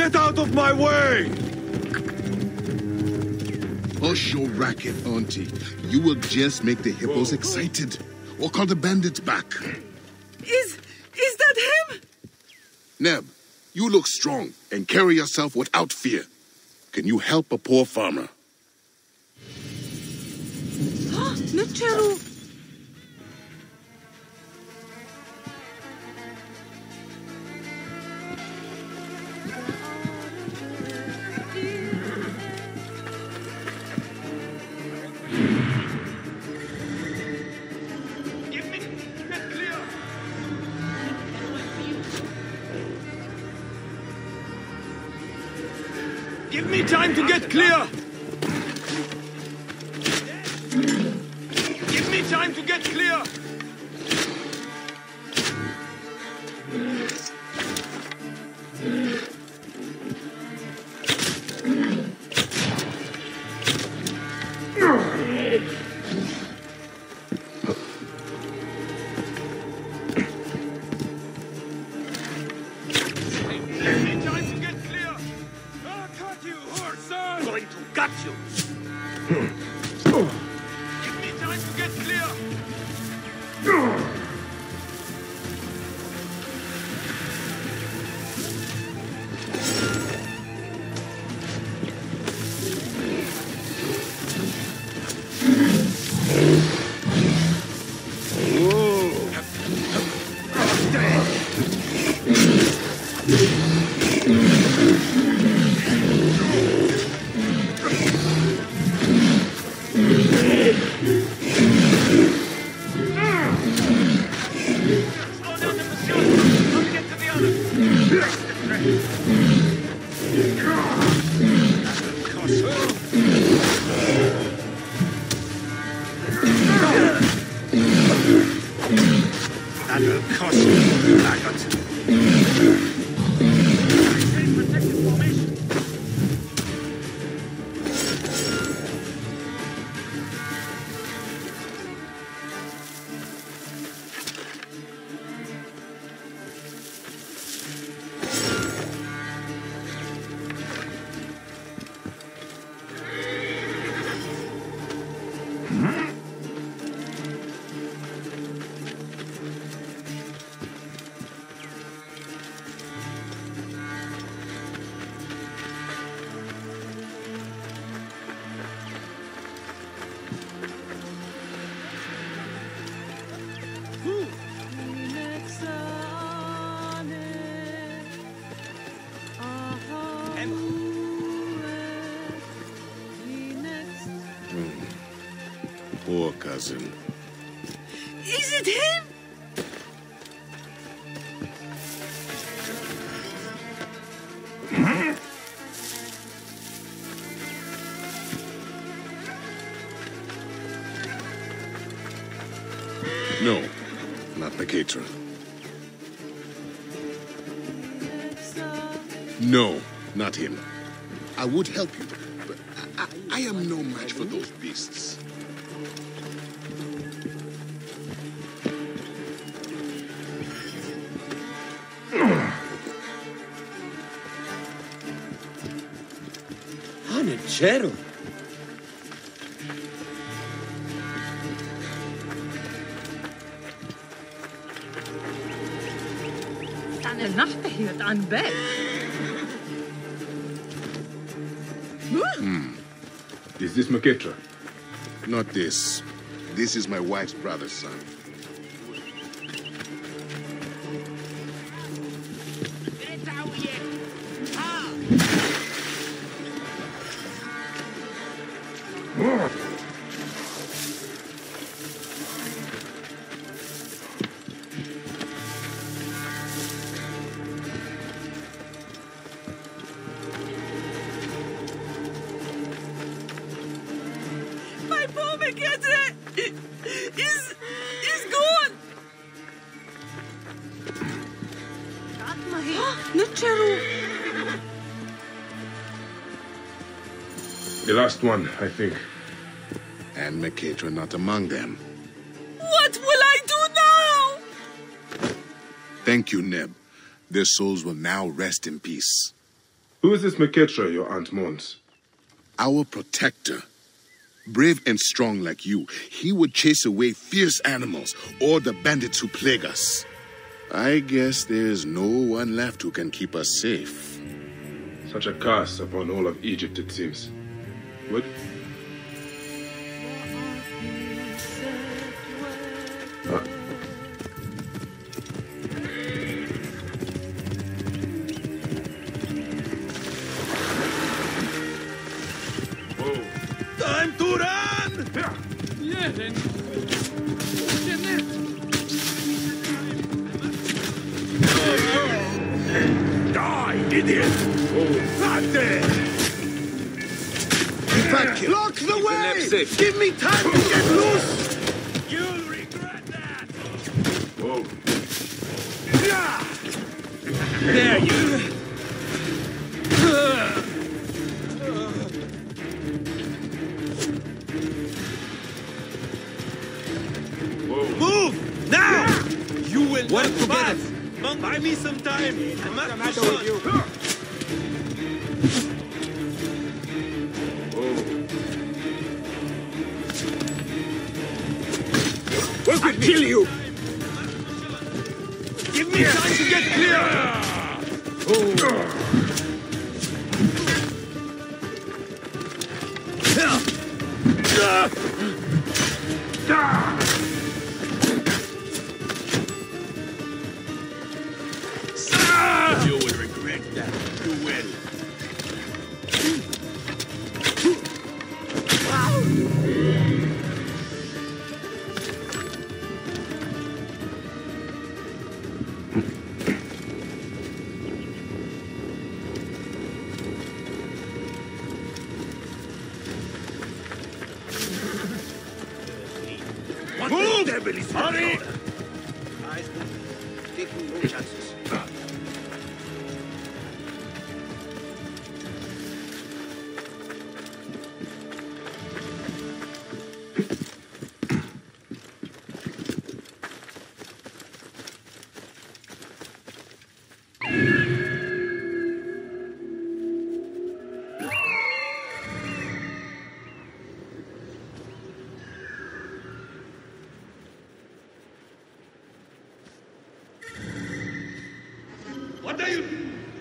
Get out of my way! Hush your racket, Auntie. You will just make the hippos excited. Or call the bandits back. Is that him? Neb, you look strong and carry yourself without fear. Can you help a poor farmer? Nutcheru! Give me time to get clear! Give me time to get clear! Poor cousin. Is it him? No, not Maketra. No, not him. I would help you, but I am no match for those beasts. Nutcheru. Staan er nachten hier aan bed? Is this Maketra? Not this. This is my wife's brother's son. My poor Maketra is gone. Nutcheru. The last one, I think. And Maketra not among them. What will I do now? Thank you, Neb. Their souls will now rest in peace. Who is this Maketra your aunt mourns? Our protector. Brave and strong like you, he would chase away fierce animals or the bandits who plague us. I guess there's no one left who can keep us safe. Such a curse upon all of Egypt, it seems. What? Time to run! Die, idiot! Not there! Thank you. Block the way! Give me time to get loose! You'll regret that! Whoa. There, you! Move! Now! You will work together. Buy me some time. What's the matter with you? We could kill you! Give me time to get clear! You will regret that. You will. Move! Hurry! Taking no chances. What are you?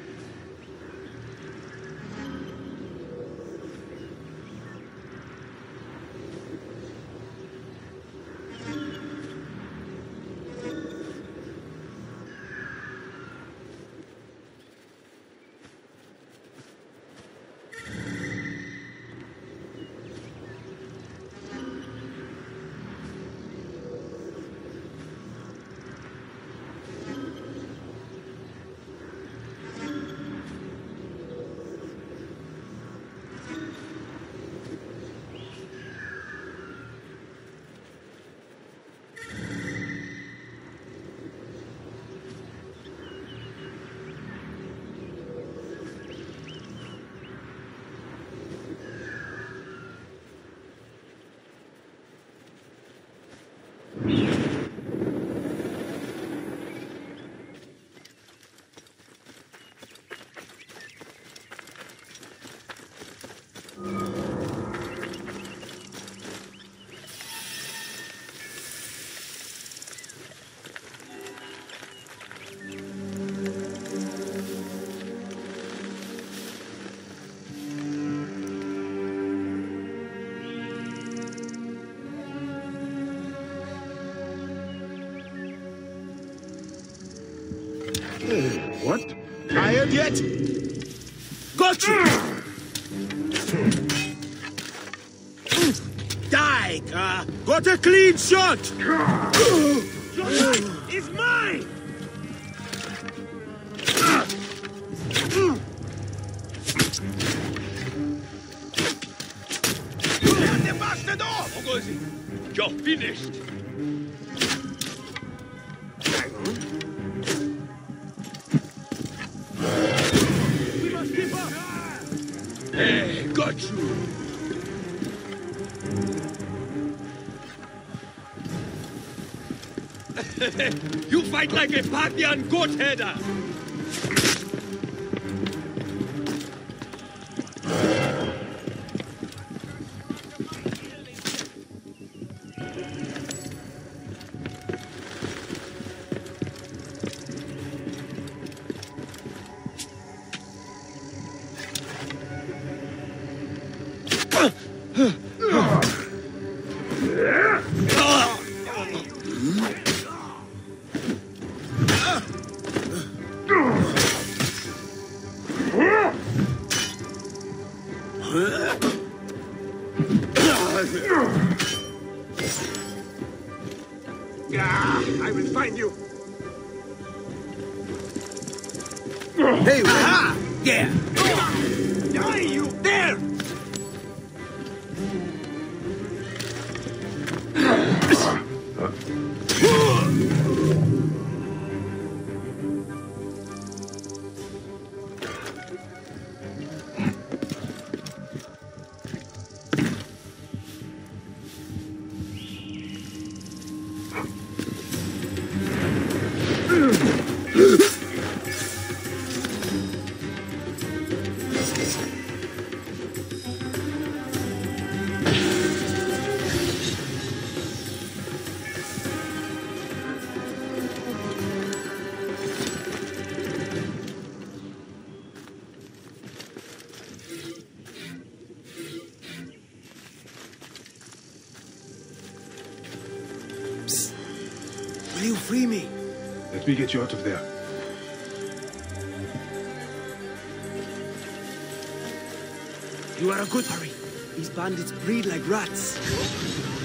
What? Tired yet? Got you! Die, got a clean shot! Your life is mine! Turn the bastard off! Ogozi, you're finished! We must keep up! Hey, got you! You fight like a Parthian goat header! I will find you. Hey, aha! Yeah! Die, you there! Will you free me? Let me get you out of there. You are a good hurry. These bandits breed like rats.